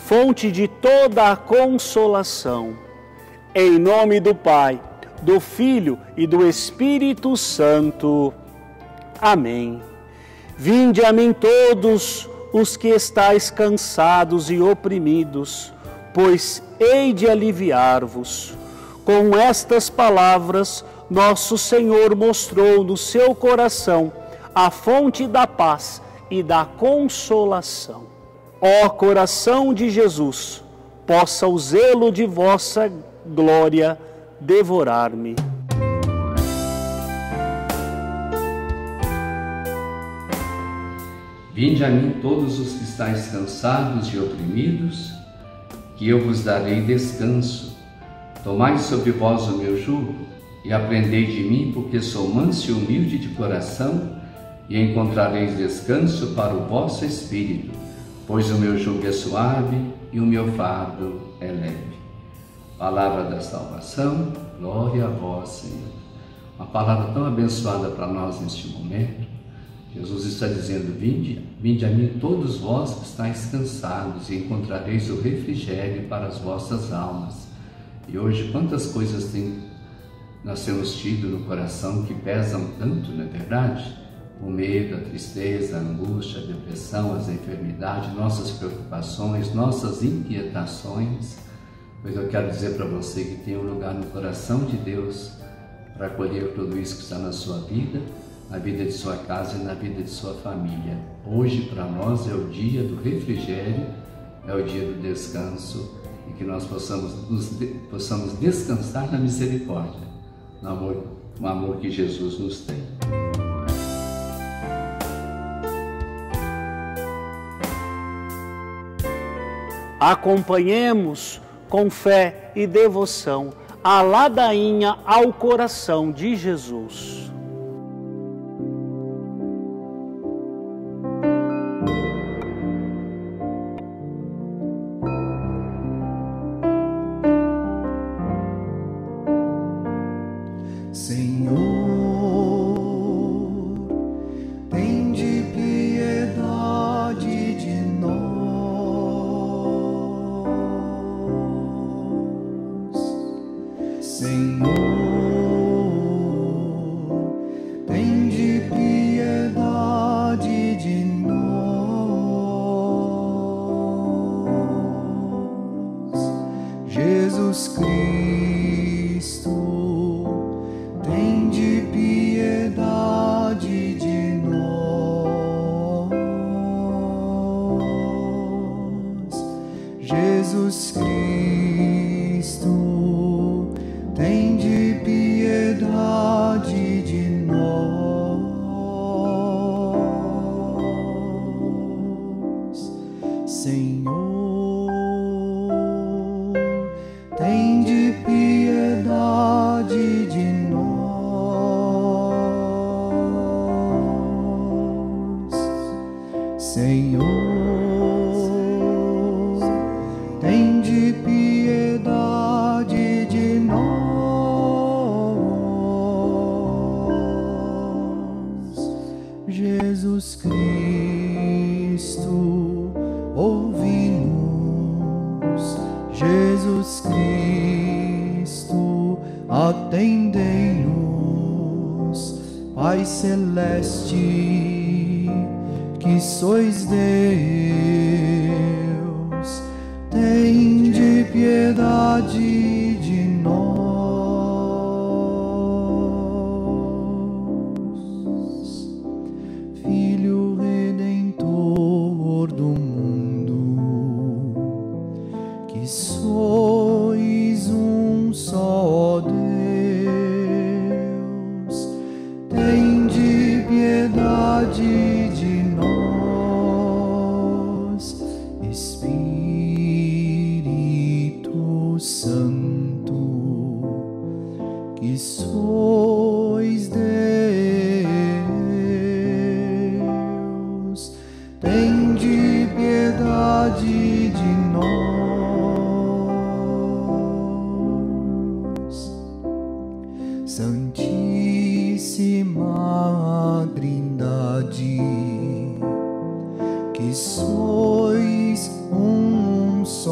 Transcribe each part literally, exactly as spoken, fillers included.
fonte de toda a consolação. Em nome do Pai, do Filho e do Espírito Santo. Amém. Vinde a mim todos os que estáis cansados e oprimidos, pois hei de aliviar-vos. Com estas palavras, nosso Senhor mostrou no seu coração a fonte da paz e da consolação. Ó coração de Jesus, possa o zelo de vossa glória devorar-me. Vinde a mim todos os que estáis cansados e oprimidos, que eu vos darei descanso. Tomai sobre vós o meu jugo e aprendei de mim, porque sou manso e humilde de coração, e encontrareis descanso para o vosso espírito, pois o meu jugo é suave e o meu fardo é leve. Palavra da salvação, glória a vós, Senhor. Uma palavra tão abençoada para nós neste momento. Jesus está dizendo: vinde, vinde a mim todos vós que estáis cansados, e encontrareis o refrigério para as vossas almas. E hoje, quantas coisas tem, nós temos tido no coração que pesam tanto, não é verdade? O medo, a tristeza, a angústia, a depressão, as enfermidades, nossas preocupações, nossas inquietações. Pois eu quero dizer para você que tem um lugar no coração de Deus para acolher tudo isso que está na sua vida, na vida de sua casa e na vida de sua família. Hoje, para nós, é o dia do refrigério, é o dia do descanso, e que nós possamos, nos, possamos descansar na misericórdia, no amor, no amor que Jesus nos tem. Acompanhemos com fé e devoção a ladainha ao coração de Jesus. Senhor, tende piedade de nós. Senhor, tende piedade de nós. Jesus Cristo, tende piedade de nós. Jesus Cristo, tende piedade de nós. Senhor, tende piedade de nós. Senhor, tende piedade de nós. Jesus Cristo, ouvi-nos. Jesus Cristo, atendei-nos. Pai celeste, que sois Deus, tende piedade de nós. Filho Redentor do mundo, que sois um só Deus, tende piedade de nós. Espírito Santo, que sois Deus, tende piedade de nós. Santíssima Trindade, que sois um só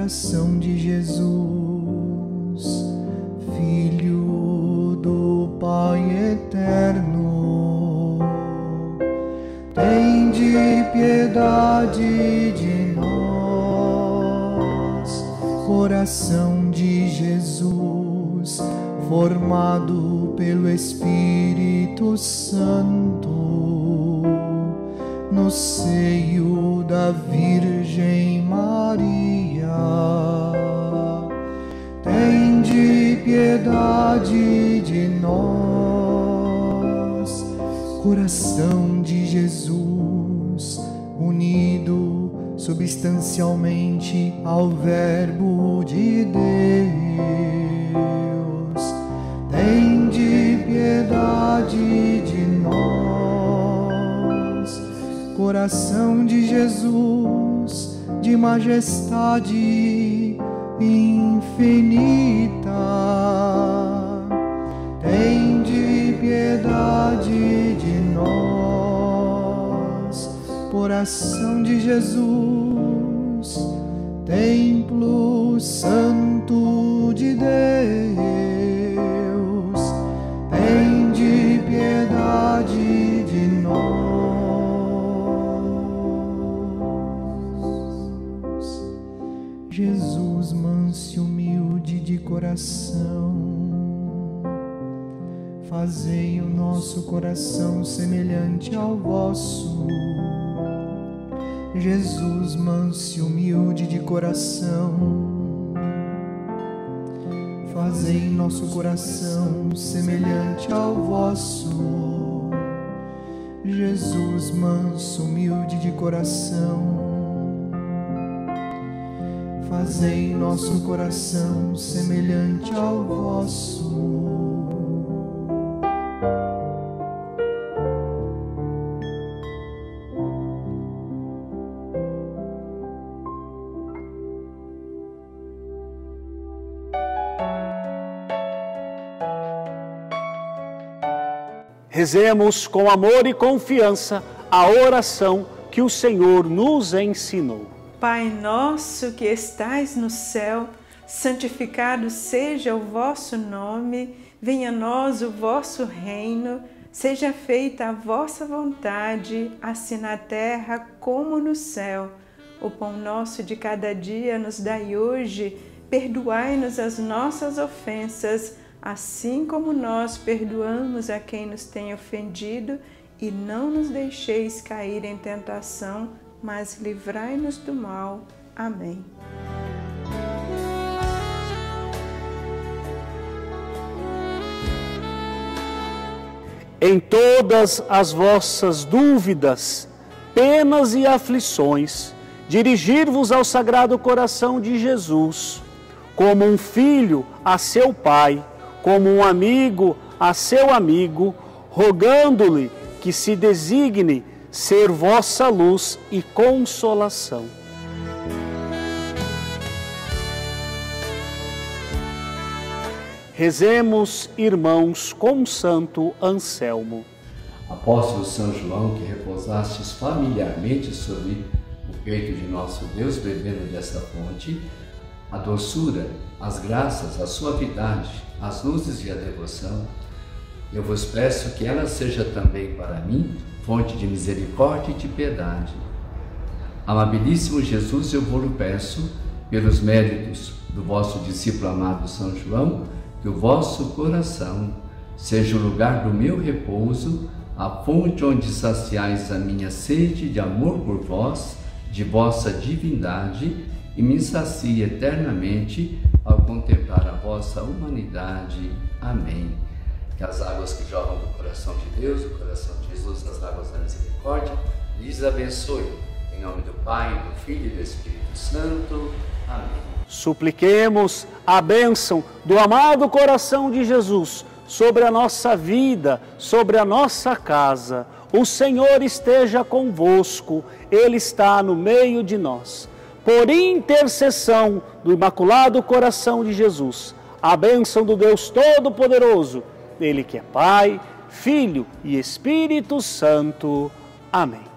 coração de Jesus, Filho do Pai eterno, tende piedade de nós. Coração de Jesus, formado pelo Espírito Santo, no seio da Virgem Maria, tende piedade de nós. Coração de Jesus, unido substancialmente ao Verbo de Deus, tende piedade de nós. Coração de Jesus, de majestade infinita, tende piedade de nós. Coração de Jesus, templo santo de Deus, tende piedade de nós. Jesus, manso e humilde de coração, fazei o nosso coração semelhante ao vosso. Jesus, manso e humilde de coração, fazei nosso coração semelhante ao vosso. Jesus, manso e humilde de coração, fazei nosso coração semelhante ao vosso. Rezemos com amor e confiança a oração que o Senhor nos ensinou. Pai nosso que estais no céu, santificado seja o vosso nome, venha a nós o vosso reino, seja feita a vossa vontade, assim na terra como no céu. O pão nosso de cada dia nos dai hoje, perdoai-nos as nossas ofensas, assim como nós perdoamos a quem nos tem ofendido, e não nos deixeis cair em tentação, mas livrai-nos do mal. Amém. Em todas as vossas dúvidas, penas e aflições, dirigir-vos ao Sagrado Coração de Jesus, como um filho a seu pai, como um amigo a seu amigo, rogando-lhe que se designe ser vossa luz e consolação. Rezemos, irmãos, com Santo Anselmo. Apóstolo São João, que repousastes familiarmente sobre o peito de nosso Deus, bebendo desta fonte, a doçura, as graças, a suavidade, as luzes e a devoção, eu vos peço que ela seja também para mim fonte de misericórdia e de piedade. Amabilíssimo Jesus, eu vos peço, pelos méritos do vosso discípulo amado São João, que o vosso coração seja o lugar do meu repouso, a fonte onde saciais a minha sede de amor por vós, de vossa divindade, e me sacie eternamente ao contemplar a vossa humanidade. Amém. Que as águas que jorram do coração de Deus, do coração de Jesus, as águas da misericórdia, lhes abençoe. Em nome do Pai, do Filho e do Espírito Santo. Amém. Supliquemos a bênção do amado coração de Jesus sobre a nossa vida, sobre a nossa casa. O Senhor esteja convosco, Ele está no meio de nós. Por intercessão do Imaculado Coração de Jesus, a bênção do Deus Todo-Poderoso, Ele que é Pai, Filho e Espírito Santo. Amém.